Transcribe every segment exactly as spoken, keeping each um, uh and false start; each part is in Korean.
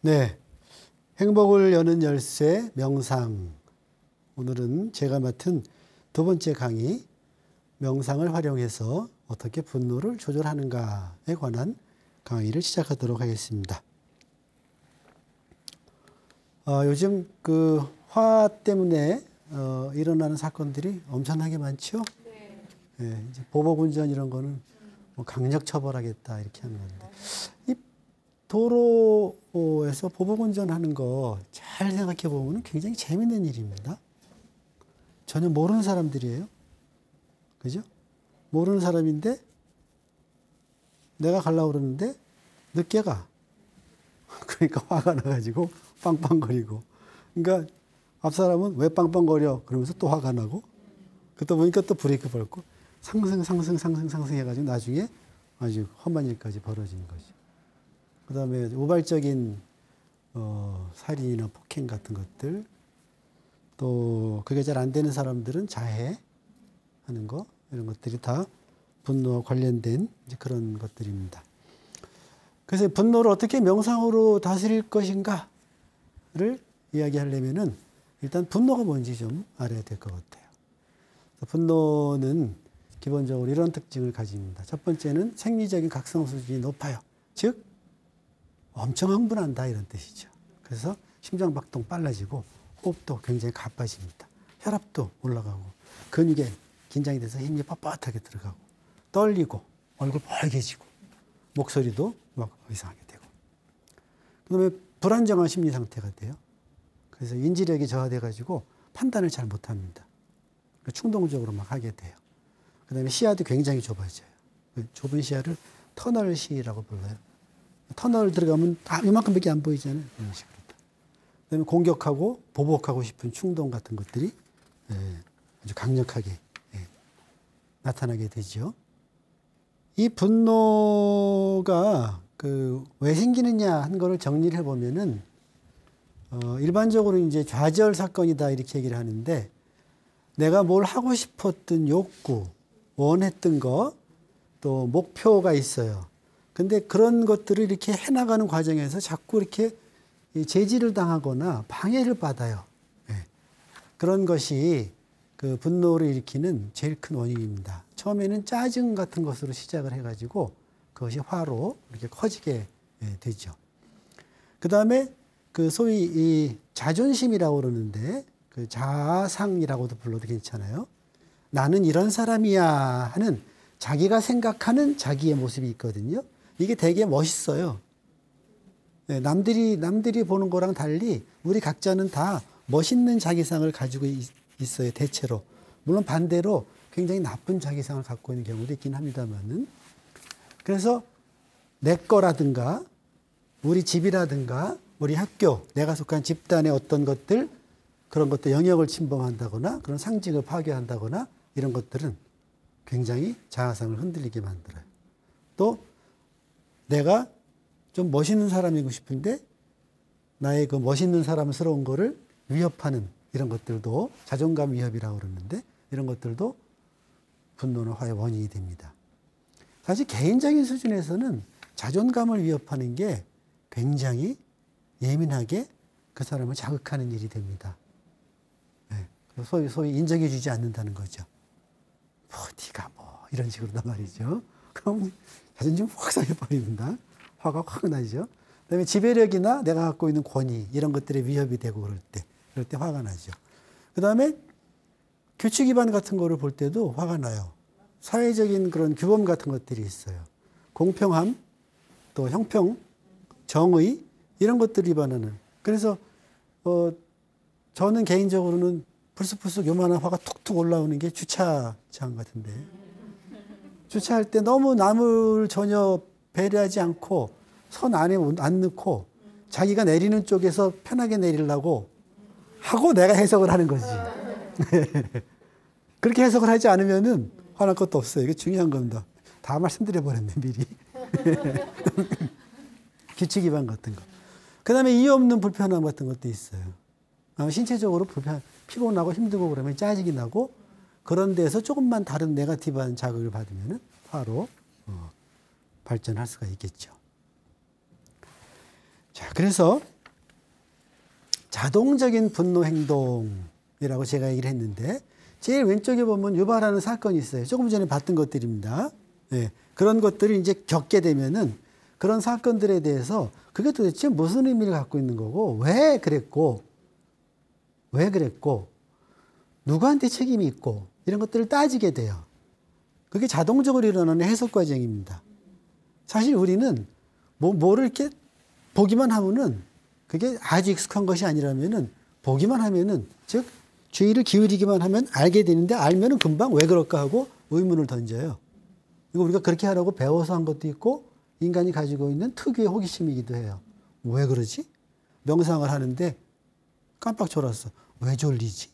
네, 행복을 여는 열쇠 명상. 오늘은 제가 맡은 두 번째 강의, 명상을 활용해서 어떻게 분노를 조절하는가에 관한 강의를 시작하도록 하겠습니다. 어, 요즘 그 화 때문에 어, 일어나는 사건들이 엄청나게 많죠. 네. 네, 이제 보복운전 이런 거는 뭐 강력 처벌하겠다 이렇게 하는 건데, 이 도로에서 보복운전하는 거 잘 생각해 보면 굉장히 재밌는 일입니다. 전혀 모르는 사람들이에요. 그죠? 모르는 사람인데 내가 가려고 그러는데 늦게 가. 그러니까 화가 나가지고 빵빵거리고. 그러니까 앞 사람은 왜 빵빵거려? 그러면서 또 화가 나고, 그러다 보니까 또 브레이크 밟고 상승 상승 상승 상승 해가지고 나중에 아주 험한 일까지 벌어지는 거죠. 그 다음에 우발적인 어, 살인이나 폭행 같은 것들, 또 그게 잘 안 되는 사람들은 자해하는 거, 이런 것들이 다 분노와 관련된 이제 그런 것들입니다. 그래서 분노를 어떻게 명상으로 다스릴 것인가를 이야기하려면은 일단 분노가 뭔지 좀 알아야 될 것 같아요. 분노는 기본적으로 이런 특징을 가집니다. 첫 번째는 생리적인 각성 수준이 높아요. 즉 엄청 흥분한다 이런 뜻이죠. 그래서 심장박동 빨라지고 호흡도 굉장히 가빠집니다. 혈압도 올라가고 근육에 긴장이 돼서 힘이 뻣뻣하게 들어가고 떨리고 얼굴 빨개지고 목소리도 막 이상하게 되고, 그다음에 불안정한 심리 상태가 돼요. 그래서 인지력이 저하돼 가지고 판단을 잘 못합니다. 충동적으로 막 하게 돼요. 그다음에 시야도 굉장히 좁아져요. 좁은 시야를 터널 시라고 불러요. 터널 들어가면 다 이만큼밖에 안 보이잖아요. 이런 식으로. 그다음에 공격하고 보복하고 싶은 충동 같은 것들이 아주 강력하게 나타나게 되죠. 이 분노가 그 왜 생기느냐 한 거를 정리를 해보면은 어 일반적으로 이제 좌절 사건이다 이렇게 얘기를 하는데, 내가 뭘 하고 싶었던 욕구, 원했던 거, 또 목표가 있어요. 근데 그런 것들을 이렇게 해나가는 과정에서 자꾸 이렇게 제지를 당하거나 방해를 받아요. 네. 그런 것이 그 분노를 일으키는 제일 큰 원인입니다. 처음에는 짜증 같은 것으로 시작을 해가지고 그것이 화로 이렇게 커지게 되죠. 그 다음에 그 소위 이 자존심이라고 그러는데, 그 자아상이라고도 불러도 괜찮아요. 나는 이런 사람이야 하는 자기가 생각하는 자기의 모습이 있거든요. 이게 되게 멋있어요. 네, 남들이, 남들이 보는 거랑 달리 우리 각자는 다 멋있는 자기상을 가지고 있, 있어요, 대체로. 물론 반대로 굉장히 나쁜 자기상을 갖고 있는 경우도 있긴 합니다만은. 그래서 내 거라든가, 우리 집이라든가, 우리 학교, 내가 속한 집단의 어떤 것들, 그런 것들 영역을 침범한다거나, 그런 상징을 파괴한다거나, 이런 것들은 굉장히 자아상을 흔들리게 만들어요. 또, 내가 좀 멋있는 사람이고 싶은데 나의 그 멋있는 사람스러운 거를 위협하는 이런 것들도 자존감 위협이라고 그러는데, 이런 것들도 분노나 화의 원인이 됩니다. 사실 개인적인 수준에서는 자존감을 위협하는 게 굉장히 예민하게 그 사람을 자극하는 일이 됩니다. 네. 소위, 소위 인정해 주지 않는다는 거죠. 뭐 네가 뭐 이런 식으로단 말이죠. 그럼 자존심 확 상해버립니다. 화가 확 나죠. 그 다음에 지배력이나 내가 갖고 있는 권위, 이런 것들에 위협이 되고 그럴 때, 그럴 때 화가 나죠. 그 다음에 규칙 위반 같은 거를 볼 때도 화가 나요. 사회적인 그런 규범 같은 것들이 있어요. 공평함, 또 형평, 정의, 이런 것들 위반하는. 그래서, 어, 저는 개인적으로는 불쑥불쑥 요만한 화가 툭툭 올라오는 게 주차장 같은데. 주차할 때 너무 남을 전혀 배려하지 않고 선 안에 안 넣고 자기가 내리는 쪽에서 편하게 내리려고 하고 내가 해석을 하는 거지. 그렇게 해석을 하지 않으면은 화날 것도 없어요. 이게 중요한 겁니다. 다 말씀드려 버렸네, 미리. 규칙 위반 같은 거. 그 다음에 이유 없는 불편함 같은 것도 있어요. 신체적으로 불편, 피곤하고 힘들고 그러면 짜증이 나고, 그런 데서 조금만 다른 네거티브한 자극을 받으면 화로 어, 발전할 수가 있겠죠. 자, 그래서 자동적인 분노 행동이라고 제가 얘기를 했는데 제일 왼쪽에 보면 유발하는 사건이 있어요. 조금 전에 봤던 것들입니다. 예, 그런 것들을 이제 겪게 되면은 그런 사건들에 대해서 그게 도대체 무슨 의미를 갖고 있는 거고 왜 그랬고 왜 그랬고 누구한테 책임이 있고 이런 것들을 따지게 돼요. 그게 자동적으로 일어나는 해석 과정입니다. 사실 우리는 뭐, 뭐를 이렇게 보기만 하면은 그게 아주 익숙한 것이 아니라면은 보기만 하면은 즉 주의를 기울이기만 하면 알게 되는데 알면은 금방 왜 그럴까 하고 의문을 던져요. 이거 우리가 그렇게 하라고 배워서 한 것도 있고 인간이 가지고 있는 특유의 호기심이기도 해요. 왜 그러지? 명상을 하는데 깜빡 졸았어. 왜 졸리지?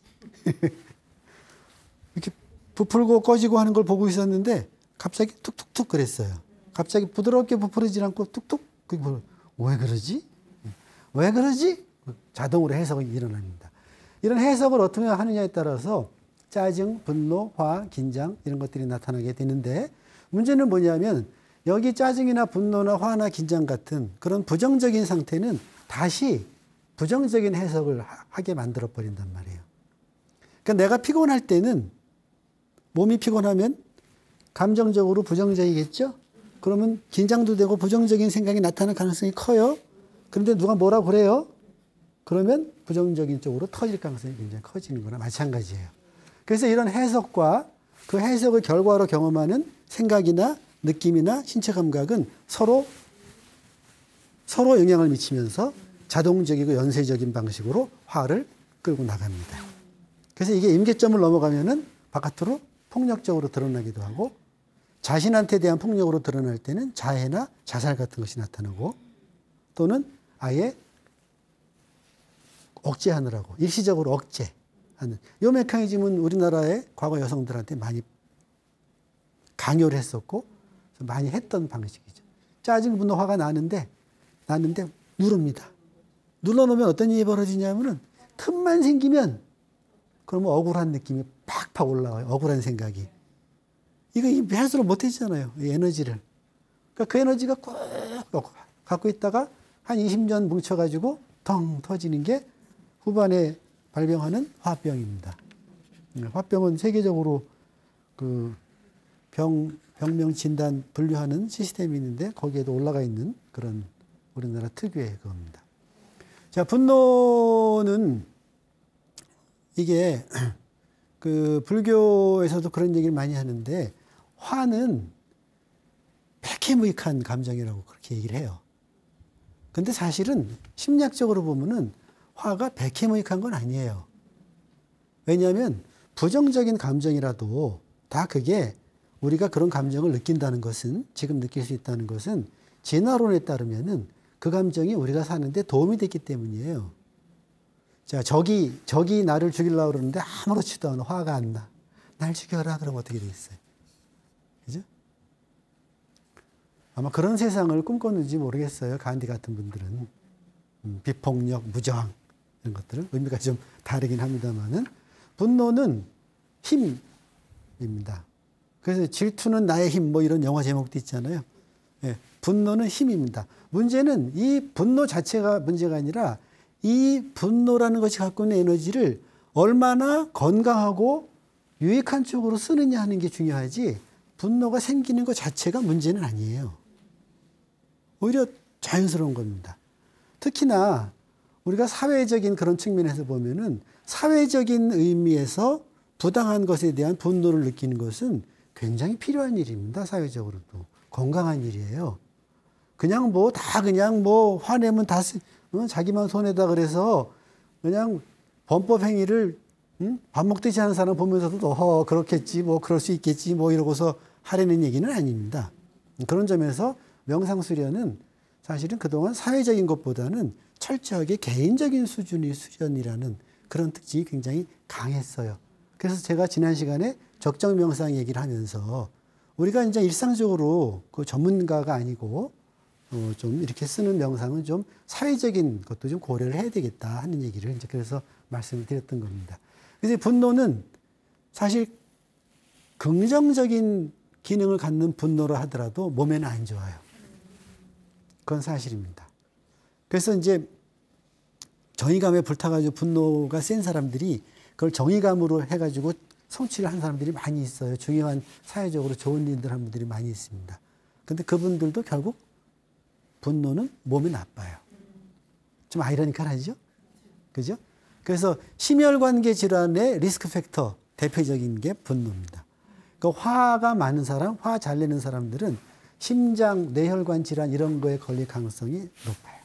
이렇게 부풀고 꺼지고 하는 걸 보고 있었는데 갑자기 툭툭툭 그랬어요. 갑자기 부드럽게 부풀어지지 않고 툭툭. 왜 그러지? 왜 그러지? 자동으로 해석이 일어납니다. 이런 해석을 어떻게 하느냐에 따라서 짜증, 분노, 화, 긴장 이런 것들이 나타나게 되는데 문제는 뭐냐면 여기 짜증이나 분노나 화나 긴장 같은 그런 부정적인 상태는 다시 부정적인 해석을 하게 만들어 버린단 말이에요. 그러니까 내가 피곤할 때는 몸이 피곤하면 감정적으로 부정적이겠죠? 그러면 긴장도 되고 부정적인 생각이 나타날 가능성이 커요. 그런데 누가 뭐라고 그래요? 그러면 부정적인 쪽으로 터질 가능성이 굉장히 커지는 거나 마찬가지예요. 그래서 이런 해석과 그 해석을 결과로 경험하는 생각이나 느낌이나 신체 감각은 서로 서로 영향을 미치면서 자동적이고 연쇄적인 방식으로 화를 끌고 나갑니다. 그래서 이게 임계점을 넘어가면은 바깥으로 폭력적으로 드러나기도 하고 자신한테 대한 폭력으로 드러날 때는 자해나 자살 같은 것이 나타나고 또는 아예 억제하느라고 일시적으로 억제하는 이 메커니즘은 우리나라의 과거 여성들한테 많이 강요를 했었고 많이 했던 방식이죠. 짜증, 분노, 화가 나는데 나는데 누릅니다. 눌러놓으면 어떤 일이 벌어지냐면은 틈만 생기면 그러면 억울한 느낌이 팍팍 올라와요. 억울한 생각이. 이거 해소를 못 해주잖아요. 이 에너지를. 그러니까 그 에너지가 꼭 갖고 있다가 한 이십 년 뭉쳐가지고 덩 터지는 게 후반에 발병하는 화병입니다. 화병은 세계적으로 그 병, 병명 진단 분류하는 시스템이 있는데 거기에도 올라가 있는 그런 우리나라 특유의 그겁니다. 자, 분노는 이게 그 불교에서도 그런 얘기를 많이 하는데 화는 백해무익한 감정이라고 그렇게 얘기를 해요. 근데 사실은 심리학적으로 보면은 화가 백해무익한 건 아니에요. 왜냐하면 부정적인 감정이라도 다 그게 우리가 그런 감정을 느낀다는 것은 지금 느낄 수 있다는 것은 진화론에 따르면은 그 감정이 우리가 사는데 도움이 됐기 때문이에요. 자, 적이, 적이 나를 죽이려고 그러는데 아무렇지도 않아. 화가 안 나. 날 죽여라. 그러면 어떻게 되겠어요? 그죠? 아마 그런 세상을 꿈꿨는지 모르겠어요. 간디 같은 분들은. 음, 비폭력, 무저항 이런 것들은 의미가 좀 다르긴 합니다만은 분노는 힘입니다. 그래서 질투는 나의 힘 뭐 이런 영화 제목도 있잖아요. 예, 분노는 힘입니다. 문제는 이 분노 자체가 문제가 아니라 이 분노라는 것이 갖고 있는 에너지를 얼마나 건강하고 유익한 쪽으로 쓰느냐 하는 게 중요하지 분노가 생기는 것 자체가 문제는 아니에요. 오히려 자연스러운 겁니다. 특히나 우리가 사회적인 그런 측면에서 보면은 사회적인 의미에서 부당한 것에 대한 분노를 느끼는 것은 굉장히 필요한 일입니다. 사회적으로도. 건강한 일이에요. 그냥 뭐 다 그냥 뭐 화내면 다 쓰, 어? 자기만 손해다 그래서 그냥 범법 행위를 응? 밥 먹듯이 하는 사람 보면서도 어 그렇겠지 뭐 그럴 수 있겠지 뭐 이러고서 하려는 얘기는 아닙니다. 그런 점에서 명상수련은 사실은 그동안 사회적인 것보다는 철저하게 개인적인 수준의 수련이라는 그런 특징이 굉장히 강했어요. 그래서 제가 지난 시간에 적정 명상 얘기를 하면서 우리가 이제 일상적으로 그 전문가가 아니고 어 좀 이렇게 쓰는 명상은 좀 사회적인 것도 좀 고려를 해야 되겠다 하는 얘기를 이제 그래서 말씀을 드렸던 겁니다. 그래서 분노는 사실 긍정적인 기능을 갖는 분노로 하더라도 몸에는 안 좋아요. 그건 사실입니다. 그래서 이제 정의감에 불타가지고 분노가 센 사람들이 그걸 정의감으로 해가지고 성취를 한 사람들이 많이 있어요. 중요한 사회적으로 좋은 일들 한 분들이 많이 있습니다. 근데 그분들도 결국 분노는 몸에 나빠요. 좀 아이러니컬하죠? 그죠? 그래서 심혈관계 질환의 리스크 팩터 대표적인 게 분노입니다. 그 화가 많은 사람, 화 잘 내는 사람들은 심장, 뇌혈관 질환 이런 거에 걸릴 가능성이 높아요.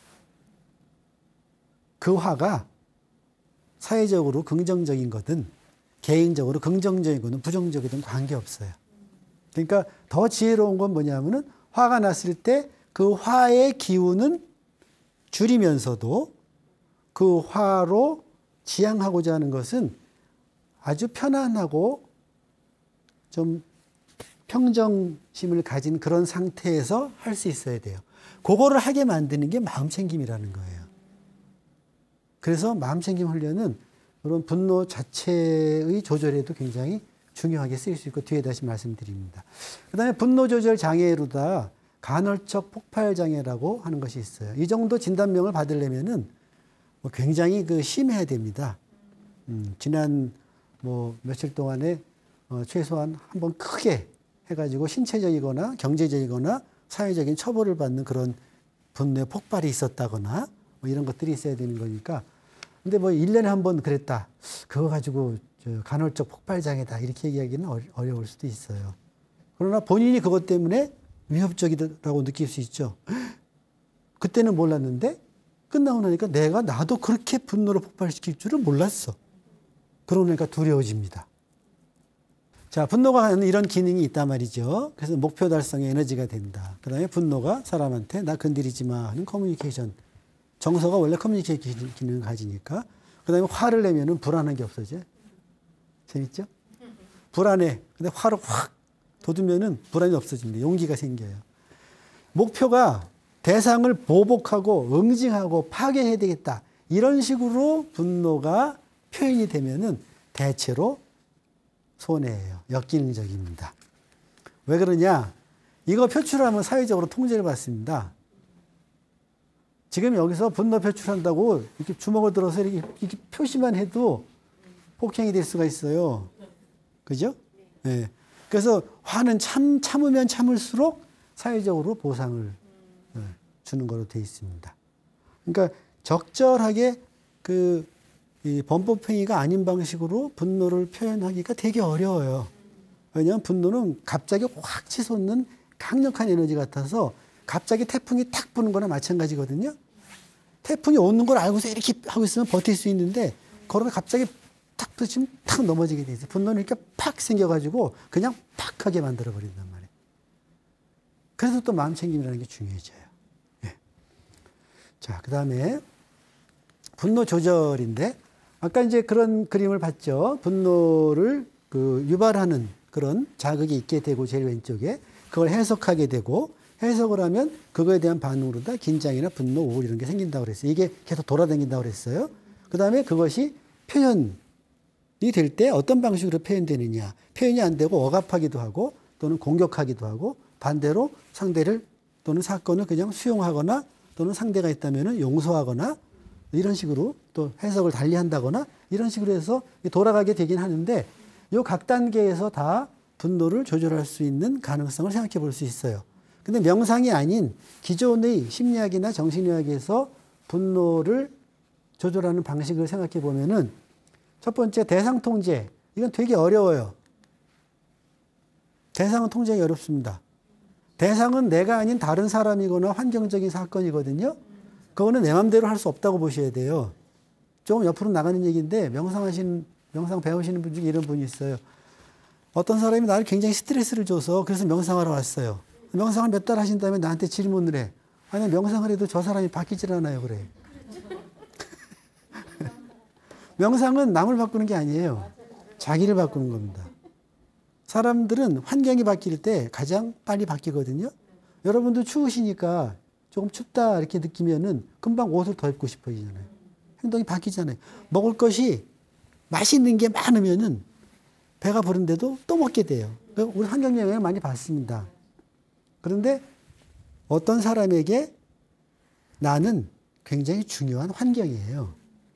그 화가 사회적으로 긍정적인 거든 개인적으로 긍정적인 거든 부정적이든 관계없어요. 그러니까 더 지혜로운 건 뭐냐면은 화가 났을 때 그 화의 기운은 줄이면서도 그 화로 지향하고자 하는 것은 아주 편안하고 좀 평정심을 가진 그런 상태에서 할 수 있어야 돼요. 그거를 하게 만드는 게 마음챙김이라는 거예요. 그래서 마음챙김 훈련은 그런 분노 자체의 조절에도 굉장히 중요하게 쓰일 수 있고 뒤에 다시 말씀드립니다. 그 다음에 분노 조절 장애로다 간헐적 폭발 장애라고 하는 것이 있어요. 이 정도 진단명을 받으려면은 뭐 굉장히 그 심해야 됩니다. 음, 지난 뭐 며칠 동안에 어, 최소한 한번 크게 해가지고 신체적이거나 경제적이거나 사회적인 처벌을 받는 그런 분노의 폭발이 있었다거나 뭐 이런 것들이 있어야 되는 거니까. 근데 뭐 일 년에 한 번 그랬다. 그거 가지고 저 간헐적 폭발장애다. 이렇게 얘기하기는 어려울 수도 있어요. 그러나 본인이 그것 때문에 위협적이라고 느낄 수 있죠. 그때는 몰랐는데 끝나고 나니까 내가 나도 그렇게 분노를 폭발시킬 줄은 몰랐어. 그러니까 두려워집니다. 자, 분노가 하는 이런 기능이 있단 말이죠. 그래서 목표 달성의 에너지가 된다. 그 다음에 분노가 사람한테 나 건드리지 마 하는 커뮤니케이션. 정서가 원래 커뮤니케이션 기능을 가지니까. 그 다음에 화를 내면은 불안한 게 없어져요. 재밌죠? 불안해. 근데 화를 확 돋우면은 불안이 없어집니다. 용기가 생겨요. 목표가 대상을 보복하고 응징하고 파괴해야 되겠다. 이런 식으로 분노가 표현이 되면은 대체로 손해예요. 역기능적입니다. 왜 그러냐? 이거 표출하면 사회적으로 통제를 받습니다. 지금 여기서 분노 표출한다고 이렇게 주먹을 들어서 이렇게, 이렇게 표시만 해도 폭행이 될 수가 있어요. 그죠? 네. 그래서 화는 참, 참으면 참을수록 사회적으로 보상을 주는 거로 되어 있습니다. 그러니까 적절하게 그 이 범법행위가 아닌 방식으로 분노를 표현하기가 되게 어려워요. 왜냐하면 분노는 갑자기 확 치솟는 강력한 에너지 같아서 갑자기 태풍이 탁 부는 거나 마찬가지거든요. 태풍이 오는 걸 알고서 이렇게 하고 있으면 버틸 수 있는데 그러면 갑자기 탁 부딪히면 탁 넘어지게 돼 있어요. 분노는 이렇게 팍 생겨가지고 그냥 팍 하게 만들어버린단 말이에요. 그래서 또 마음챙김이라는 게 중요해져요. 예. 자, 그 다음에 분노 조절인데 아까 이제 그런 그림을 봤죠. 분노를 그 유발하는 그런 자극이 있게 되고 제일 왼쪽에 그걸 해석하게 되고 해석을 하면 그거에 대한 반응으로 다 긴장이나 분노, 우울 이런 게 생긴다고 그랬어요. 이게 계속 돌아다닌다고 그랬어요. 그 다음에 그것이 표현이 될 때 어떤 방식으로 표현되느냐. 표현이 안 되고 억압하기도 하고 또는 공격하기도 하고 반대로 상대를 또는 사건을 그냥 수용하거나 또는 상대가 있다면 용서하거나 이런 식으로 또 해석을 달리한다거나 이런 식으로 해서 돌아가게 되긴 하는데 이 각 단계에서 다 분노를 조절할 수 있는 가능성을 생각해 볼 수 있어요. 근데 명상이 아닌 기존의 심리학이나 정신의학에서 분노를 조절하는 방식을 생각해 보면은 첫 번째 대상 통제. 이건 되게 어려워요. 대상은 통제하기 어렵습니다. 대상은 내가 아닌 다른 사람이거나 환경적인 사건이거든요. 그거는 내 맘대로 할 수 없다고 보셔야 돼요. 조금 옆으로 나가는 얘기인데 명상하시는, 명상 배우시는 분 중에 이런 분이 있어요. 어떤 사람이 나를 굉장히 스트레스를 줘서 그래서 명상하러 왔어요. 명상을 몇 달 하신 다음에 나한테 질문을 해. 아니, 명상을 해도 저 사람이 바뀌질 않아요. 그래. 명상은 남을 바꾸는 게 아니에요. 자기를 바꾸는 겁니다. 사람들은 환경이 바뀔 때 가장 빨리 바뀌거든요. 여러분도 추우시니까 조금 춥다 이렇게 느끼면은 금방 옷을 더 입고 싶어지잖아요. 행동이 바뀌잖아요. 먹을 것이 맛있는 게 많으면은 배가 부른데도 또 먹게 돼요. 우리 환경 영향을 많이 받습니다. 그런데 어떤 사람에게 나는 굉장히 중요한 환경이에요.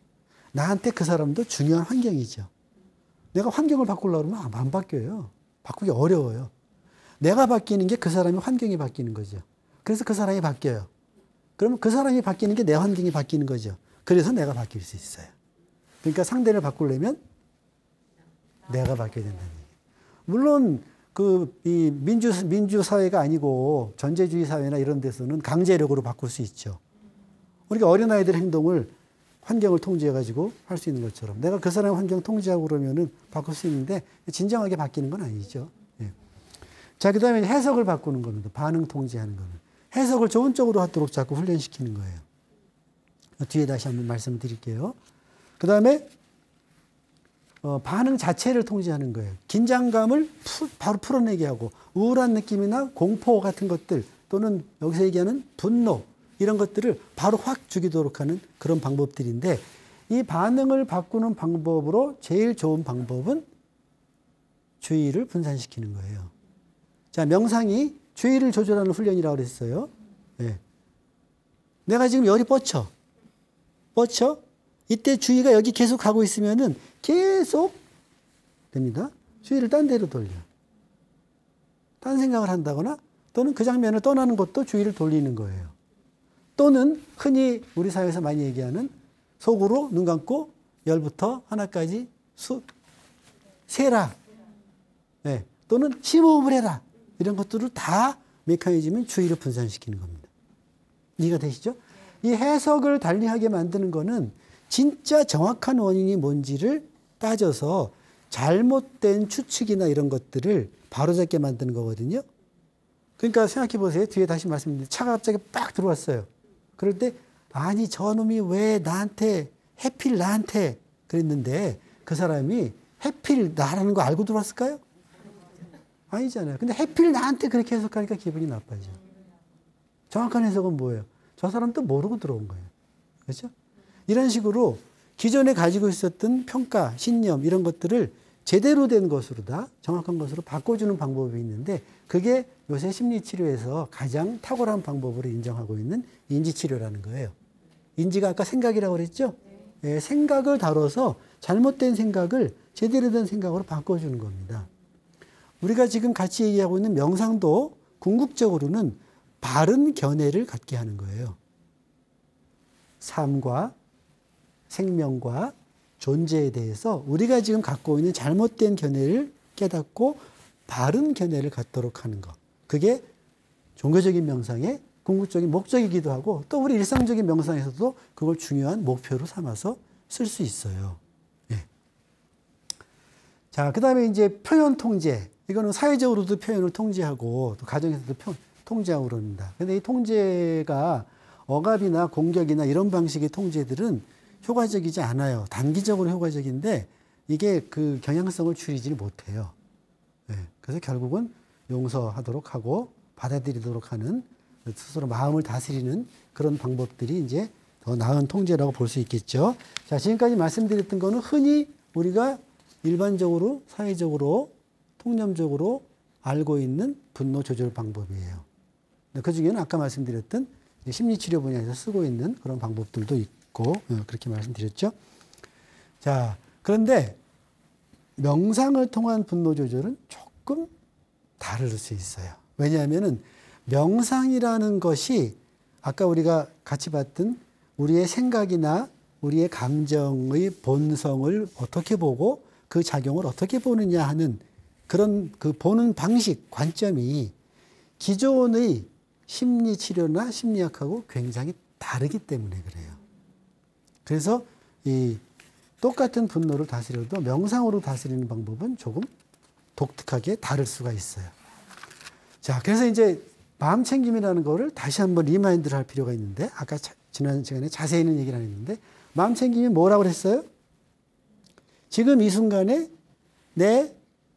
나한테 그 사람도 중요한 환경이죠. 내가 환경을 바꾸려고 그러면 안 바뀌어요. 바꾸기 어려워요. 내가 바뀌는 게 그 사람의 환경이 바뀌는 거죠. 그래서 그 사람이 바뀌어요. 그러면 그 사람이 바뀌는 게 내 환경이 바뀌는 거죠. 그래서 내가 바뀔 수 있어요. 그러니까 상대를 바꾸려면 내가 바뀌어야 된다는 얘기예요. 물론 그 이 민주 민주 사회가 아니고 전제주의 사회나 이런 데서는 강제력으로 바꿀 수 있죠. 그러니까 어린 아이들 행동을 환경을 통제해 가지고 할 수 있는 것처럼 내가 그 사람의 환경 통제하고 그러면은 바꿀 수 있는데 진정하게 바뀌는 건 아니죠. 예. 자, 그다음에 해석을 바꾸는 겁니다. 반응 통제하는 거는 해석을 좋은 쪽으로 하도록 자꾸 훈련시키는 거예요. 뒤에 다시 한번 말씀드릴게요. 그다음에 어, 반응 자체를 통제하는 거예요. 긴장감을 푸, 바로 풀어내게 하고 우울한 느낌이나 공포 같은 것들 또는 여기서 얘기하는 분노 이런 것들을 바로 확 죽이도록 하는 그런 방법들인데 이 반응을 바꾸는 방법으로 제일 좋은 방법은 주의를 분산시키는 거예요. 자, 명상이 주의를 조절하는 훈련이라고 그랬어요. 네. 내가 지금 열이 뻗쳐. 뻗쳐? 이때 주의가 여기 계속 가고 있으면은 계속 됩니다. 주의를 딴 데로 돌려. 딴 생각을 한다거나 또는 그 장면을 떠나는 것도 주의를 돌리는 거예요. 또는 흔히 우리 사회에서 많이 얘기하는 속으로 눈 감고 열부터 하나까지 수, 세라. 네. 또는 심호흡을 해라. 이런 것들을 다 메커니즘은 주의를 분산시키는 겁니다. 이해가 되시죠? 이 해석을 달리하게 만드는 거는 진짜 정확한 원인이 뭔지를 따져서 잘못된 추측이나 이런 것들을 바로잡게 만드는 거거든요. 그러니까 생각해 보세요. 뒤에 다시 말씀드리는데 차가 갑자기 빡 들어왔어요. 그럴 때 아니 저놈이 왜 나한테 해필 나한테 그랬는데 그 사람이 해필 나라는 거 알고 들어왔을까요? 아니잖아요. 근데 해필 나한테 그렇게 해석하니까 기분이 나빠져. 정확한 해석은 뭐예요? 저 사람도 모르고 들어온 거예요. 그렇죠? 이런 식으로 기존에 가지고 있었던 평가, 신념 이런 것들을 제대로 된 것으로 다 정확한 것으로 바꿔주는 방법이 있는데 그게 요새 심리치료에서 가장 탁월한 방법으로 인정하고 있는 인지치료라는 거예요. 인지가 아까 생각이라고 그랬죠? 네, 생각을 다뤄서 잘못된 생각을 제대로 된 생각으로 바꿔주는 겁니다. 우리가 지금 같이 얘기하고 있는 명상도 궁극적으로는 바른 견해를 갖게 하는 거예요. 삶과 생명과 존재에 대해서 우리가 지금 갖고 있는 잘못된 견해를 깨닫고 바른 견해를 갖도록 하는 것. 그게 종교적인 명상의 궁극적인 목적이기도 하고 또 우리 일상적인 명상에서도 그걸 중요한 목표로 삼아서 쓸 수 있어요. 예. 자, 그 다음에 이제 표현 통제. 이거는 사회적으로도 표현을 통제하고 또 가정에서도 표, 통제하고 그럽니다. 근데 이 통제가 억압이나 공격이나 이런 방식의 통제들은 효과적이지 않아요. 단기적으로 효과적인데 이게 그 경향성을 줄이지 못해요. 네. 그래서 결국은 용서하도록 하고 받아들이도록 하는 스스로 마음을 다스리는 그런 방법들이 이제 더 나은 통제라고 볼 수 있겠죠. 자, 지금까지 말씀드렸던 거는 흔히 우리가 일반적으로 사회적으로 통념적으로 알고 있는 분노 조절 방법이에요. 그 중에는 아까 말씀드렸던 심리치료 분야에서 쓰고 있는 그런 방법들도 있고 그렇게 말씀드렸죠. 자, 그런데 명상을 통한 분노 조절은 조금 다를 수 있어요. 왜냐하면은 명상이라는 것이 아까 우리가 같이 봤던 우리의 생각이나 우리의 감정의 본성을 어떻게 보고 그 작용을 어떻게 보느냐 하는 그런 그 보는 방식, 관점이 기존의 심리치료나 심리학하고 굉장히 다르기 때문에 그래요. 그래서 이 똑같은 분노를 다스려도 명상으로 다스리는 방법은 조금 독특하게 다를 수가 있어요. 자, 그래서 이제 마음 챙김이라는 거를 다시 한번 리마인드를 할 필요가 있는데 아까 자, 지난 시간에 자세히는 얘기를 안 했는데 마음 챙김이 뭐라고 그랬어요? 지금 이 순간에 내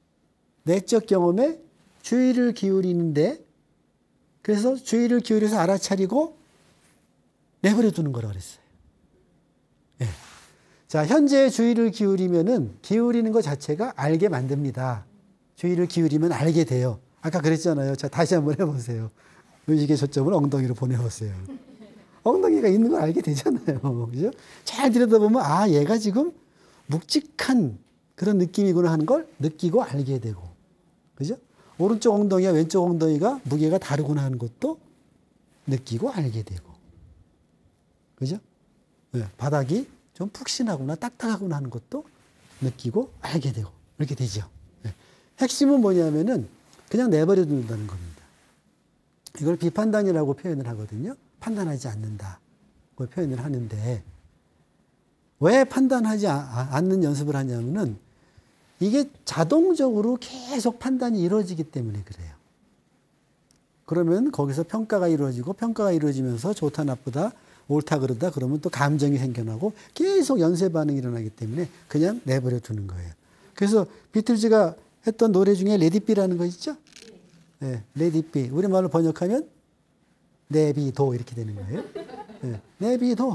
내적 경험에 주의를 기울이는데 그래서 주의를 기울여서 알아차리고 내버려 두는 거라고 그랬어요. 예. 자, 현재 주의를 기울이면은 기울이는 것 자체가 알게 만듭니다. 주의를 기울이면 알게 돼요. 아까 그랬잖아요. 자, 다시 한번 해보세요. 의식의 초점을 엉덩이로 보내보세요. 엉덩이가 있는 걸 알게 되잖아요. 그죠? 잘 들여다보면, 아, 얘가 지금 묵직한 그런 느낌이구나 하는 걸 느끼고 알게 되고. 그죠? 오른쪽 엉덩이와 왼쪽 엉덩이가 무게가 다르구나 하는 것도 느끼고 알게 되고. 그죠? 네, 바닥이 좀 푹신하구나, 딱딱하구나 하는 것도 느끼고 알게 되고. 이렇게 되죠. 네. 핵심은 뭐냐면은 그냥 내버려 둔다는 겁니다. 이걸 비판단이라고 표현을 하거든요. 판단하지 않는다. 그걸 표현을 하는데, 왜 판단하지 않는 연습을 하냐면은 이게 자동적으로 계속 판단이 이루어지기 때문에 그래요. 그러면 거기서 평가가 이루어지고, 평가가 이루어지면서 좋다, 나쁘다, 옳다, 그르다, 그러면 또 감정이 생겨나고 계속 연쇄 반응이 일어나기 때문에 그냥 내버려 두는 거예요. 그래서 비틀즈가 했던 노래 중에 레디비라는 거 있죠? 네, 레디비. 우리말로 번역하면 내비도 이렇게 되는 거예요. 네, 내비도.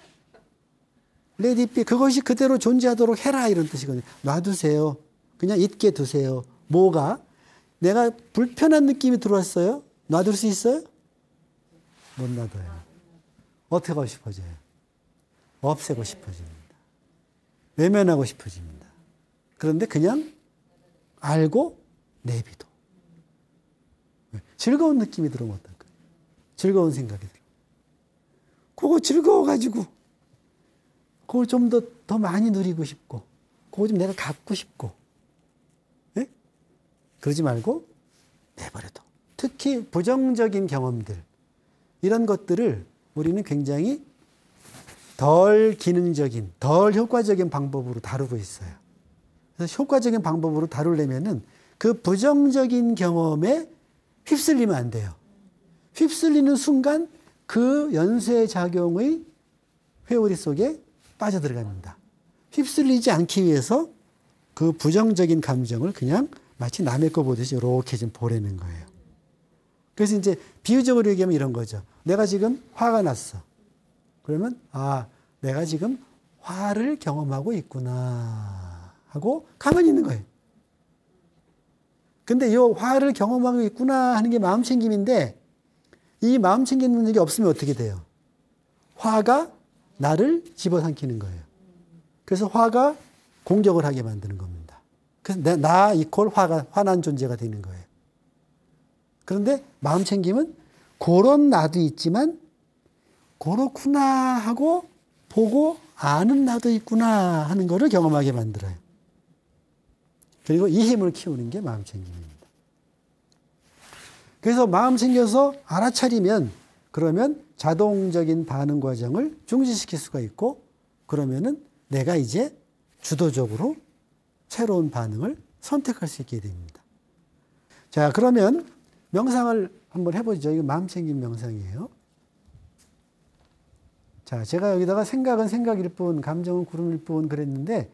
레디비. 그것이 그대로 존재하도록 해라 이런 뜻이거든요. 놔두세요. 그냥 있게 두세요. 뭐가? 내가 불편한 느낌이 들어왔어요? 놔둘 수 있어요? 못 놔둬요. 어떻게 하고 싶어져요? 없애고 싶어집니다. 외면하고 싶어집니다. 그런데 그냥 알고 내비도. 즐거운 느낌이 들어오면 어떨까요? 즐거운 생각이 들어. 그거 즐거워가지고 그걸 좀 더, 더 많이 누리고 싶고, 그거 좀 내가 갖고 싶고. 네? 그러지 말고 내버려둬. 특히 부정적인 경험들, 이런 것들을 우리는 굉장히 덜 기능적인, 덜 효과적인 방법으로 다루고 있어요. 그래서 효과적인 방법으로 다루려면은 그 부정적인 경험에 휩쓸리면 안 돼요. 휩쓸리는 순간 그 연쇄작용의 회오리 속에 빠져들어갑니다. 휩쓸리지 않기 위해서 그 부정적인 감정을 그냥 마치 남의 거 보듯이 이렇게 좀 보내는 거예요. 그래서 이제 비유적으로 얘기하면 이런 거죠. 내가 지금 화가 났어. 그러면, 아, 내가 지금 화를 경험하고 있구나 하고 가만히 있는 거예요. 근데 이 화를 경험하고 있구나 하는 게 마음 챙김인데, 이 마음 챙기는 능력이 없으면 어떻게 돼요? 화가 나를 집어삼키는 거예요. 그래서 화가 공격을 하게 만드는 겁니다. 그래서 나, 나 이퀄 화가, 화난 존재가 되는 거예요. 그런데 마음 챙김은 그런 나도 있지만, 그렇구나 하고 보고 아는 나도 있구나 하는 거를 경험하게 만들어요. 그리고 이 힘을 키우는 게 마음 챙김입니다. 그래서 마음 챙겨서 알아차리면, 그러면 자동적인 반응 과정을 중지시킬 수가 있고, 그러면은 내가 이제 주도적으로 새로운 반응을 선택할 수 있게 됩니다. 자, 그러면 명상을 한번 해보죠. 이거 마음 챙김 명상이에요. 자, 제가 여기다가 생각은 생각일 뿐, 감정은 구름일 뿐 그랬는데,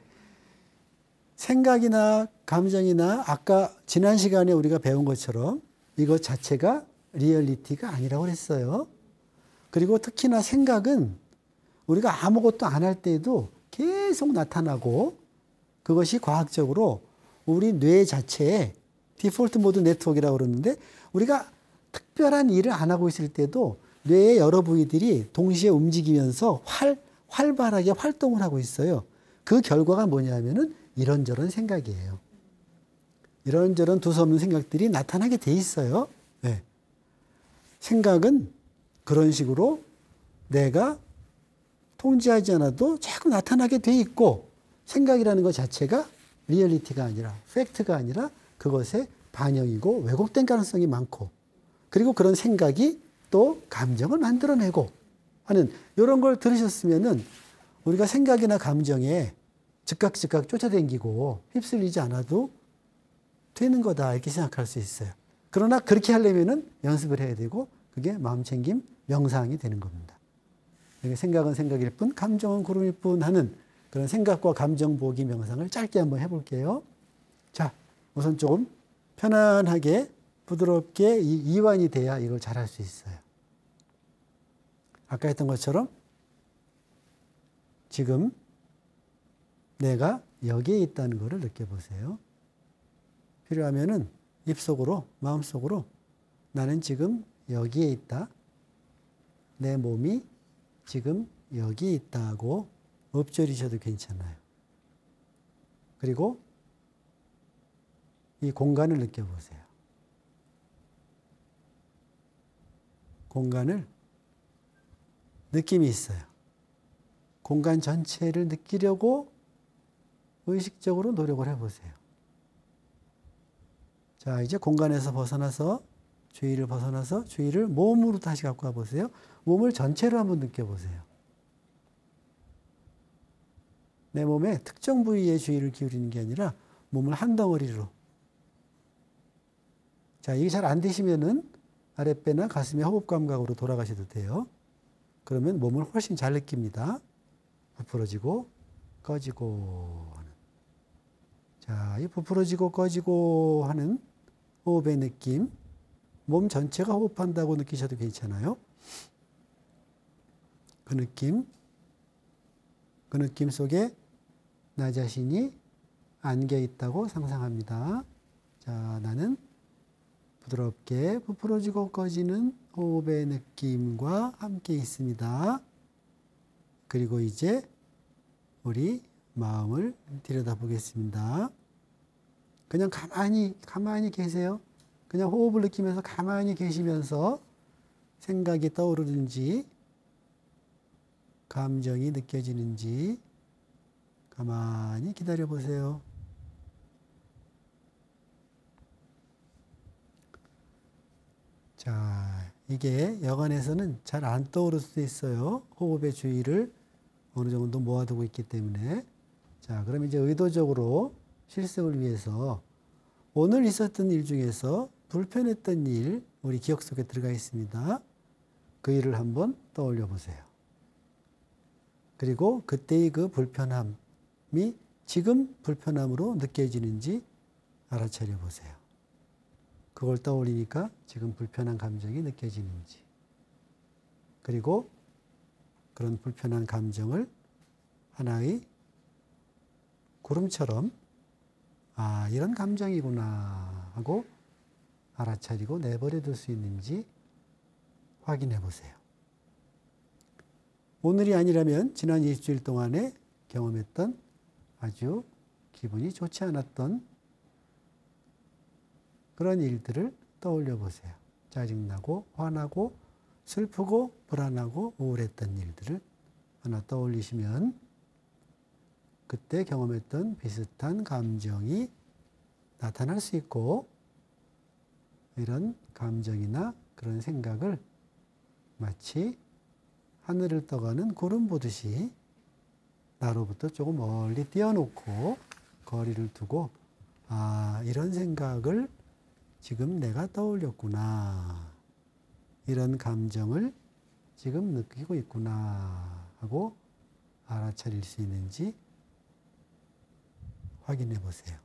생각이나 감정이나 아까 지난 시간에 우리가 배운 것처럼 이것 자체가 리얼리티가 아니라고 그랬어요. 그리고 특히나 생각은 우리가 아무것도 안 할 때에도 계속 나타나고, 그것이 과학적으로 우리 뇌 자체에 디폴트 모드 네트워크라고 그러는데, 우리가 특별한 일을 안 하고 있을 때도 뇌의 여러 부위들이 동시에 움직이면서 활, 활발하게 활동을 하고 있어요. 그 결과가 뭐냐면은 이런저런 생각이에요. 이런저런 두서없는 생각들이 나타나게 돼 있어요. 네. 생각은 그런 식으로 내가 통제하지 않아도 자꾸 나타나게 돼 있고, 생각이라는 것 자체가 리얼리티가 아니라, 팩트가 아니라 그것의 반영이고 왜곡된 가능성이 많고, 그리고 그런 생각이 또 감정을 만들어내고 하는, 이런 걸 들으셨으면은 우리가 생각이나 감정에 즉각 즉각 쫓아다니고 휩쓸리지 않아도 되는 거다 이렇게 생각할 수 있어요. 그러나 그렇게 하려면은 연습을 해야 되고, 그게 마음챙김 명상이 되는 겁니다. 생각은 생각일 뿐, 감정은 구름일 뿐 하는 그런 생각과 감정 보기 명상을 짧게 한번 해볼게요. 자, 우선 조금 편안하게 부드럽게 이완이 돼야 이걸 잘할 수 있어요. 아까 했던 것처럼 지금 내가 여기에 있다는 것을 느껴보세요. 필요하면은 입속으로, 마음속으로 나는 지금 여기에 있다. 내 몸이 지금 여기 있다고 엎조리셔도 괜찮아요. 그리고 이 공간을 느껴보세요. 공간을 느낌이 있어요. 공간 전체를 느끼려고 의식적으로 노력을 해보세요. 자, 이제 공간에서 벗어나서 주의를 벗어나서 주의를 몸으로 다시 갖고 와보세요. 몸을 전체로 한번 느껴보세요. 내 몸의 특정 부위에 주의를 기울이는 게 아니라 몸을 한 덩어리로. 자, 이게 잘 안 되시면은 아랫배나 가슴의 호흡 감각으로 돌아가셔도 돼요. 그러면 몸을 훨씬 잘 느낍니다. 부풀어지고 꺼지고 하는. 자, 이 부풀어지고 꺼지고 하는 호흡의 느낌. 몸 전체가 호흡한다고 느끼셔도 괜찮아요. 그 느낌. 그 느낌 속에 나 자신이 안겨 있다고 상상합니다. 자, 나는 부드럽게 부풀어지고 꺼지는 호흡의 느낌과 함께 있습니다. 그리고 이제 우리 마음을 들여다보겠습니다. 그냥 가만히, 가만히 계세요. 그냥 호흡을 느끼면서 가만히 계시면서 생각이 떠오르는지, 감정이 느껴지는지 가만히 기다려 보세요. 자, 이게 여간에서는 잘 안 떠오를 수도 있어요. 호흡의 주의를 어느 정도 모아두고 있기 때문에. 자, 그럼 이제 의도적으로 실습을 위해서 오늘 있었던 일 중에서 불편했던 일, 우리 기억 속에 들어가 있습니다. 그 일을 한번 떠올려 보세요. 그리고 그때의 그 불편함이 지금 불편함으로 느껴지는지 알아차려 보세요. 그걸 떠올리니까 지금 불편한 감정이 느껴지는지. 그리고 그런 불편한 감정을 하나의 구름처럼 아, 이런 감정이구나 하고 알아차리고 내버려 둘 수 있는지 확인해 보세요. 오늘이 아니라면 지난 일주일 동안에 경험했던 아주 기분이 좋지 않았던 그런 일들을 떠올려 보세요. 짜증나고 화나고 슬프고 불안하고 우울했던 일들을 하나 떠올리시면 그때 경험했던 비슷한 감정이 나타날 수 있고 이런 감정이나 그런 생각을 마치 하늘을 떠가는 구름 보듯이 나로부터 조금 멀리 띄워놓고 거리를 두고 아, 이런 생각을 지금 내가 떠올렸구나. 이런 감정을 지금 느끼고 있구나 하고 알아차릴 수 있는지 확인해 보세요.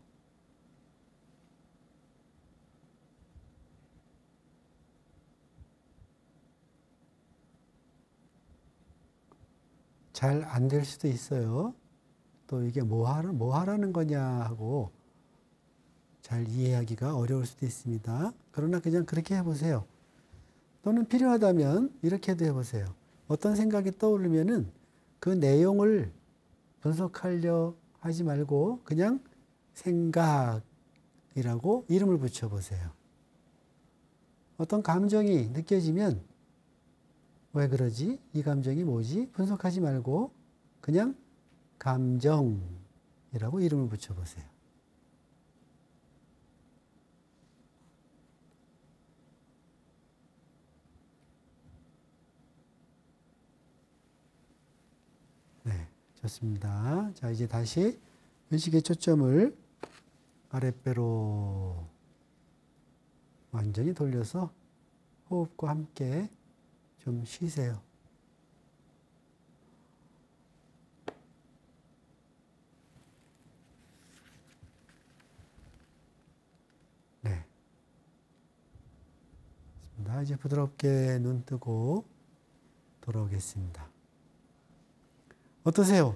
잘 안 될 수도 있어요. 또 이게 뭐, 하라, 뭐 하라는 거냐 하고 잘 이해하기가 어려울 수도 있습니다. 그러나 그냥 그렇게 해보세요. 또는 필요하다면 이렇게도 해보세요. 어떤 생각이 떠오르면은 그 내용을 분석하려 하지 말고 그냥 생각이라고 이름을 붙여보세요. 어떤 감정이 느껴지면 왜 그러지? 이 감정이 뭐지? 분석하지 말고 그냥 감정이라고 이름을 붙여보세요. 네, 좋습니다. 자, 이제 다시 의식의 초점을 아랫배로 완전히 돌려서 호흡과 함께 좀 쉬세요. 네. 좋습니다. 이제 부드럽게 눈 뜨고 돌아오겠습니다. 어떠세요?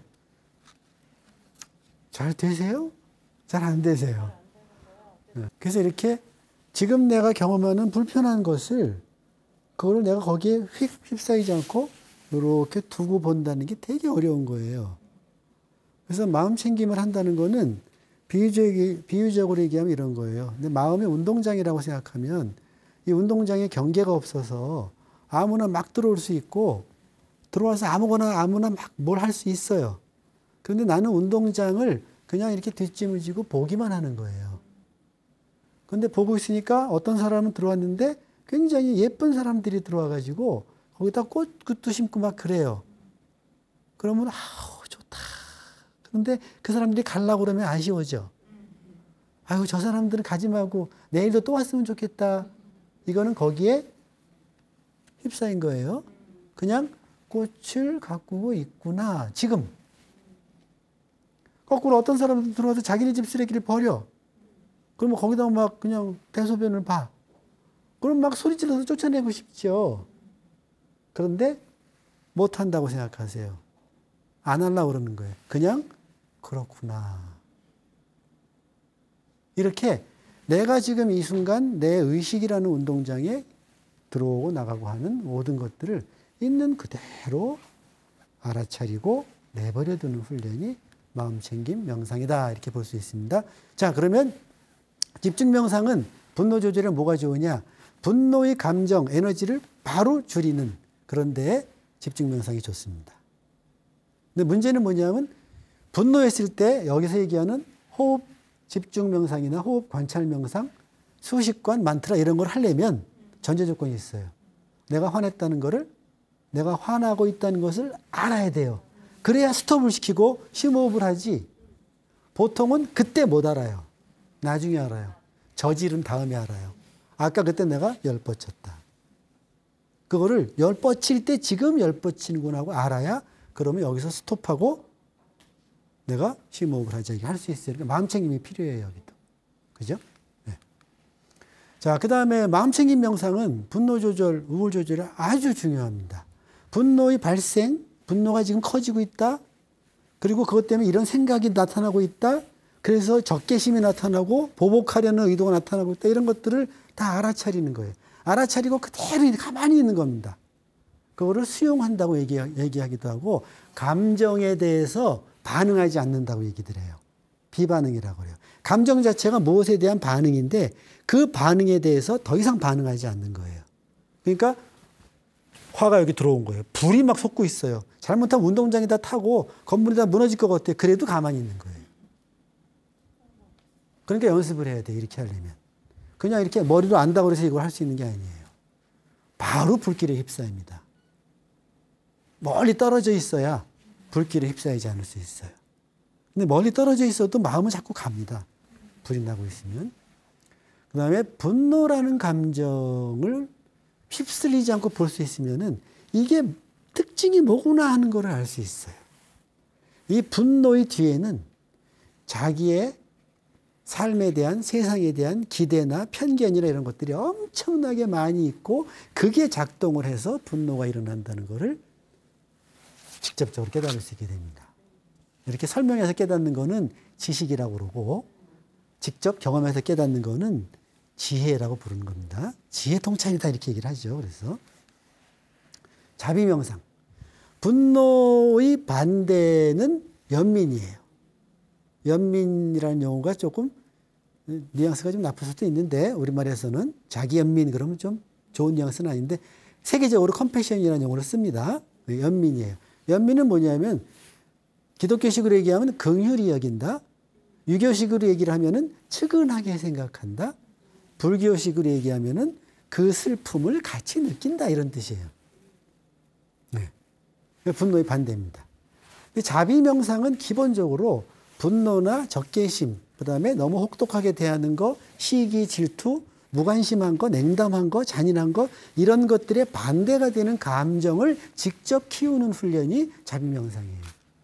잘 되세요? 잘 안 되세요? 네. 그래서 이렇게 지금 내가 경험하는 불편한 것을 그거를 내가 거기에 휙 휩싸이지 않고 이렇게 두고 본다는 게 되게 어려운 거예요. 그래서 마음 챙김을 한다는 거는 비유적, 비유적으로 얘기하면 이런 거예요. 근데 마음의 운동장이라고 생각하면 이 운동장에 경계가 없어서 아무나 막 들어올 수 있고 들어와서 아무거나 아무나 막 뭘 할 수 있어요. 그런데 나는 운동장을 그냥 이렇게 뒷짐을 지고 보기만 하는 거예요. 그런데 보고 있으니까 어떤 사람은 들어왔는데 굉장히 예쁜 사람들이 들어와가지고 거기다 꽃도 심고 막 그래요. 그러면 아우 좋다. 그런데 그 사람들이 가려고 그러면 아쉬워져. 아유 저 사람들은 가지 말고 내일도 또 왔으면 좋겠다. 이거는 거기에 휩싸인 거예요. 그냥 꽃을 가꾸고 있구나. 지금. 거꾸로 어떤 사람들 들어와서 자기네 집 쓰레기를 버려. 그러면 거기다 막 그냥 대소변을 봐. 그럼 막 소리 질러서 쫓아내고 싶죠. 그런데 못한다고 생각하세요. 안 하려고 그러는 거예요. 그냥 그렇구나. 이렇게 내가 지금 이 순간 내 의식이라는 운동장에 들어오고 나가고 하는 모든 것들을 있는 그대로 알아차리고 내버려두는 훈련이 마음챙김 명상이다. 이렇게 볼 수 있습니다. 자, 그러면 집중 명상은 분노 조절에 뭐가 좋으냐? 분노의 감정, 에너지를 바로 줄이는 그런 데에 집중 명상이 좋습니다. 근데 문제는 뭐냐면 분노했을 때 여기서 얘기하는 호흡 집중 명상이나 호흡 관찰 명상, 수식관, 만트라 이런 걸 하려면 전제 조건이 있어요. 내가 화냈다는 거를, 내가 화나고 있다는 것을 알아야 돼요. 그래야 스톱을 시키고 심호흡을 하지. 보통은 그때 못 알아요. 나중에 알아요. 저지른 다음에 알아요. 아까 그때 내가 열 뻗쳤다. 그거를 열 뻗칠 때 지금 열 뻗치는구나 하고 알아야 그러면 여기서 스톱하고 내가 심호흡을 하자. 이렇게 할 수 있어요. 그러니까 마음챙김이 필요해요. 여기도. 그죠? 네. 자, 그 다음에 마음챙김 명상은 분노 조절, 우울 조절이 아주 중요합니다. 분노의 발생, 분노가 지금 커지고 있다. 그리고 그것 때문에 이런 생각이 나타나고 있다. 그래서 적개심이 나타나고 보복하려는 의도가 나타나고 있다. 이런 것들을 다 알아차리는 거예요. 알아차리고 그대로 가만히 있는 겁니다. 그거를 수용한다고 얘기, 얘기하기도 하고 감정에 대해서 반응하지 않는다고 얘기들 해요. 비반응이라고 그래요. 감정 자체가 무엇에 대한 반응인데 그 반응에 대해서 더 이상 반응하지 않는 거예요. 그러니까 화가 여기 들어온 거예요. 불이 막 솟고 있어요. 잘못하면 운동장에다 타고 건물이 다 무너질 것 같아요. 그래도 가만히 있는 거예요. 그러니까 연습을 해야 돼요. 이렇게 하려면. 그냥 이렇게 머리로 안다고 해서 이걸 할 수 있는 게 아니에요. 바로 불길에 휩싸입니다. 멀리 떨어져 있어야 불길에 휩싸이지 않을 수 있어요. 근데 멀리 떨어져 있어도 마음은 자꾸 갑니다. 불이 나고 있으면. 그 다음에 분노라는 감정을 휩쓸리지 않고 볼 수 있으면은 이게 특징이 뭐구나 하는 걸 알 수 있어요. 이 분노의 뒤에는 자기의 삶에 대한, 세상에 대한 기대나 편견이나 이런 것들이 엄청나게 많이 있고 그게 작동을 해서 분노가 일어난다는 것을 직접적으로 깨달을 수 있게 됩니다. 이렇게 설명해서 깨닫는 거는 지식이라고 그러고 직접 경험해서 깨닫는 거는 지혜라고 부르는 겁니다. 지혜 통찰이다 이렇게 얘기를 하죠. 그래서 자비명상. 분노의 반대는 연민이에요. 연민이라는 용어가 조금 뉘앙스가 좀 나쁠 수도 있는데 우리말에서는 자기연민 그러면 좀 좋은 뉘앙스는 아닌데 세계적으로 컴패션이라는 용어를 씁니다. 연민이에요. 연민은 뭐냐면 기독교식으로 얘기하면 긍휼히 여긴다. 유교식으로 얘기를 하면은 측은하게 생각한다. 불교식으로 얘기하면은 그 슬픔을 같이 느낀다 이런 뜻이에요. 네. 분노의 반대입니다. 자비명상은 기본적으로 분노나 적개심, 그 다음에 너무 혹독하게 대하는 거, 시기, 질투, 무관심한 거, 냉담한 거, 잔인한 거 이런 것들의 반대가 되는 감정을 직접 키우는 훈련이 자비명상이에요.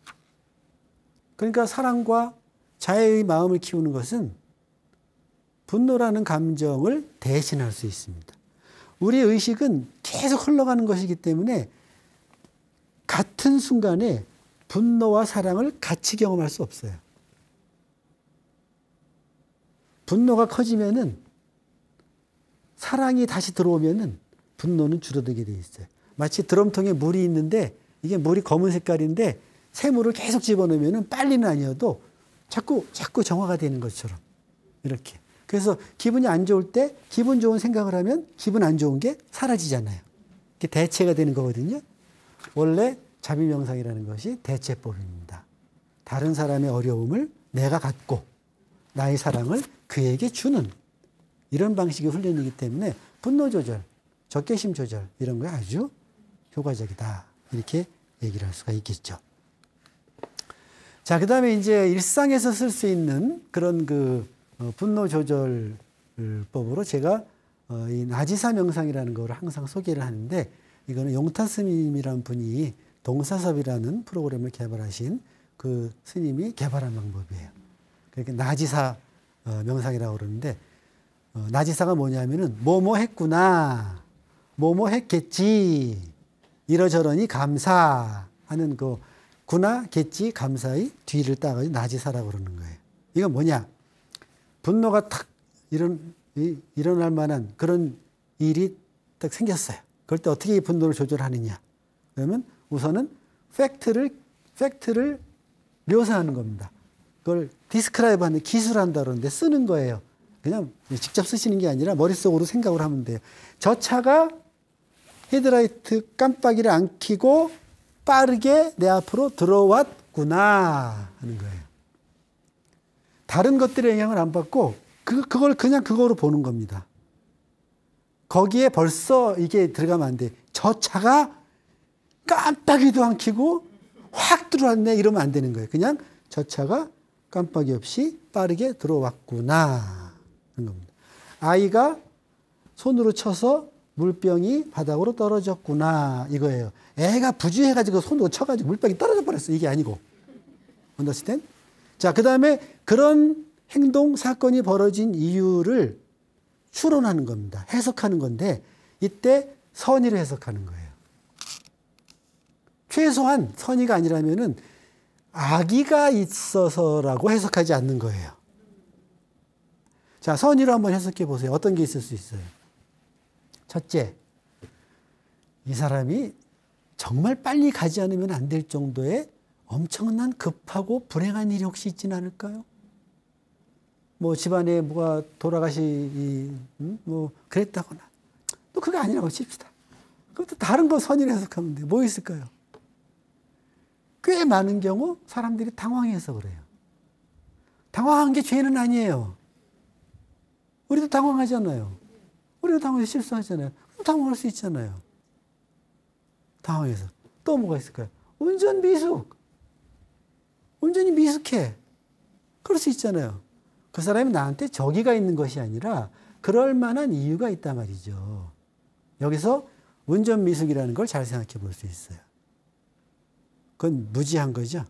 그러니까 사랑과 자애의 마음을 키우는 것은 분노라는 감정을 대신할 수 있습니다. 우리 의식은 계속 흘러가는 것이기 때문에 같은 순간에 분노와 사랑을 같이 경험할 수 없어요. 분노가 커지면은 사랑이 다시 들어오면은 분노는 줄어들게 돼 있어요. 마치 드럼통에 물이 있는데 이게 물이 검은 색깔인데 새물을 계속 집어넣으면 빨리는 아니어도 자꾸 자꾸 정화가 되는 것처럼 이렇게. 그래서 기분이 안 좋을 때 기분 좋은 생각을 하면 기분 안 좋은 게 사라지잖아요. 이게 대체가 되는 거거든요. 원래 자비명상이라는 것이 대체법입니다. 다른 사람의 어려움을 내가 갖고 나의 사랑을 그에게 주는 이런 방식의 훈련이기 때문에 분노 조절, 적개심 조절 이런 거에 아주 효과적이다. 이렇게 얘기를 할 수가 있겠죠. 자, 그 다음에 이제 일상에서 쓸 수 있는 그런 그 분노 조절법으로 제가 이 나지사 명상이라는 거를 항상 소개를 하는데 이거는 용타 스님이라는 분이 동사섭이라는 프로그램을 개발하신 그 스님이 개발한 방법이에요. 그러니까 나지사 명상이라고 그러는데 나지사가 뭐냐면은 뭐뭐 했구나, 뭐뭐 했겠지, 이러저러니 감사하는 그 구나 겠지 감사의 뒤를 따가지고 나지사라고 그러는 거예요. 이건 뭐냐? 분노가 탁 일어n, 일어날 만한 그런 일이 딱 생겼어요. 그럴 때 어떻게 이 분노를 조절하느냐? 그러면 우선은 팩트를, 팩트를 묘사하는 겁니다. 그걸 디스크라이브 하는 기술한다 그러는데 쓰는 거예요. 그냥 직접 쓰시는 게 아니라 머릿속으로 생각을 하면 돼요. 저 차가 헤드라이트 깜빡이를 안 켜고 빠르게 내 앞으로 들어왔구나 하는 거예요. 다른 것들의 영향을 안 받고 그, 그걸 그냥 그거로 보는 겁니다. 거기에 벌써 이게 들어가면 안 돼. 저 차가 깜빡이도 안 켜고 확 들어왔네 이러면 안 되는 거예요. 그냥 저 차가 깜빡이 없이 빠르게 들어왔구나 하는 겁니다. 아이가 손으로 쳐서 물병이 바닥으로 떨어졌구나 이거예요. 애가 부주해가지고 손으로 쳐가지고 물병이 떨어져 버렸어. 이게 아니고. understand? 자, 그 다음에 그런 행동, 사건이 벌어진 이유를 추론하는 겁니다. 해석하는 건데 이때 선의를 해석하는 거예요. 최소한 선의가 아니라면은 악의가 있어서라고 해석하지 않는 거예요. 자, 선의로 한번 해석해 보세요. 어떤 게 있을 수 있어요? 첫째, 이 사람이 정말 빨리 가지 않으면 안 될 정도의 엄청난 급하고 불행한 일이 혹시 있지는 않을까요? 뭐 집안에 뭐가 돌아가시, 뭐 그랬다거나. 또 그게 아니라고 칩시다. 그럼 또 다른 거 선의로 해석하면 돼요. 뭐 있을까요? 꽤 많은 경우 사람들이 당황해서 그래요. 당황한 게 죄는 아니에요. 우리도 당황하잖아요. 우리도 당황해서 실수하잖아요. 당황할 수 있잖아요. 당황해서. 또 뭐가 있을까요? 운전 미숙. 운전이 미숙해. 그럴 수 있잖아요. 그 사람이 나한테 적의가 있는 것이 아니라 그럴 만한 이유가 있단 말이죠. 여기서 운전 미숙이라는 걸 잘 생각해 볼 수 있어요. 그건 무지한 거죠.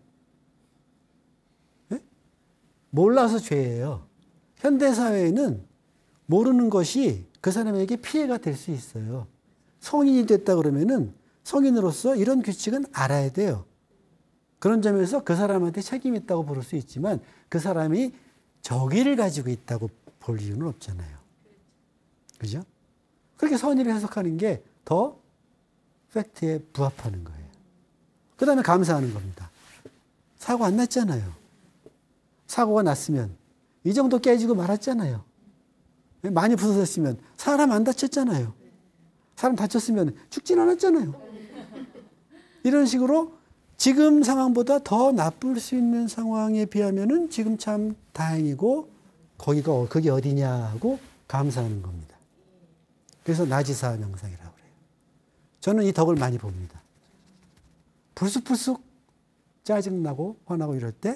네? 몰라서 죄예요. 현대사회에는 모르는 것이 그 사람에게 피해가 될 수 있어요. 성인이 됐다 그러면은 성인으로서 이런 규칙은 알아야 돼요. 그런 점에서 그 사람한테 책임이 있다고 부를 수 있지만 그 사람이 적의를 가지고 있다고 볼 이유는 없잖아요. 그죠? 그렇게 선의를 해석하는 게 더 팩트에 부합하는 거예요. 그 다음에 감사하는 겁니다. 사고 안 났잖아요. 사고가 났으면 이 정도 깨지고 말았잖아요. 많이 부서졌으면 사람 안 다쳤잖아요. 사람 다쳤으면 죽진 않았잖아요. 이런 식으로 지금 상황보다 더 나쁠 수 있는 상황에 비하면은 지금 참 다행이고 거기가 그게 어디냐고 감사하는 겁니다. 그래서 나지사 명상이라고 그래요. 저는 이 덕을 많이 봅니다. 불쑥불쑥 짜증나고 화나고 이럴 때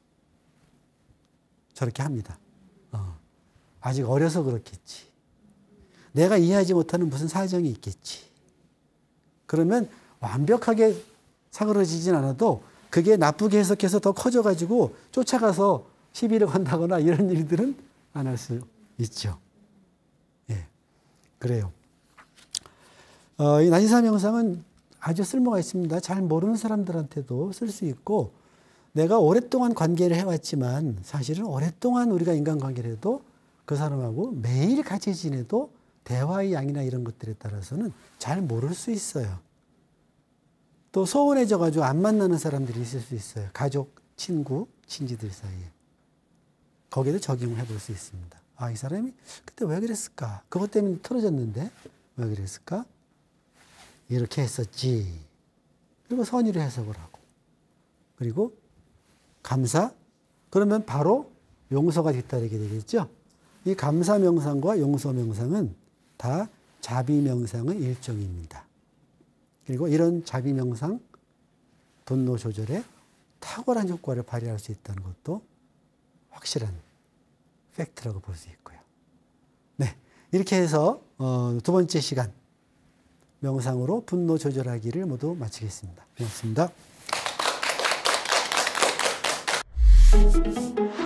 저렇게 합니다. 어, 아직 어려서 그렇겠지. 내가 이해하지 못하는 무슨 사정이 있겠지. 그러면 완벽하게 사그러지진 않아도 그게 나쁘게 해석해서 더 커져가지고 쫓아가서 시비를 건다거나 이런 일들은 안 할 수 있죠. 예, 그래요. 어, 이 나지사 명상은 아주 쓸모가 있습니다. 잘 모르는 사람들한테도 쓸 수 있고 내가 오랫동안 관계를 해왔지만 사실은 오랫동안 우리가 인간관계를 해도 그 사람하고 매일 같이 지내도 대화의 양이나 이런 것들에 따라서는 잘 모를 수 있어요. 또 소원해져가지고 안 만나는 사람들이 있을 수 있어요. 가족, 친구, 친지들 사이에. 거기에도 적용을 해볼 수 있습니다. 아, 이 사람이 그때 왜 그랬을까? 그것 때문에 틀어졌는데 왜 그랬을까? 이렇게 했었지. 그리고 선의로 해석을 하고. 그리고 감사. 그러면 바로 용서가 뒤따르게 되겠죠. 이 감사 명상과 용서 명상은 다 자비 명상의 일종입니다. 그리고 이런 자비 명상, 분노 조절에 탁월한 효과를 발휘할 수 있다는 것도 확실한 팩트라고 볼 수 있고요. 네, 이렇게 해서 어, 두 번째 시간 명상으로 분노 조절하기를 모두 마치겠습니다. 고맙습니다.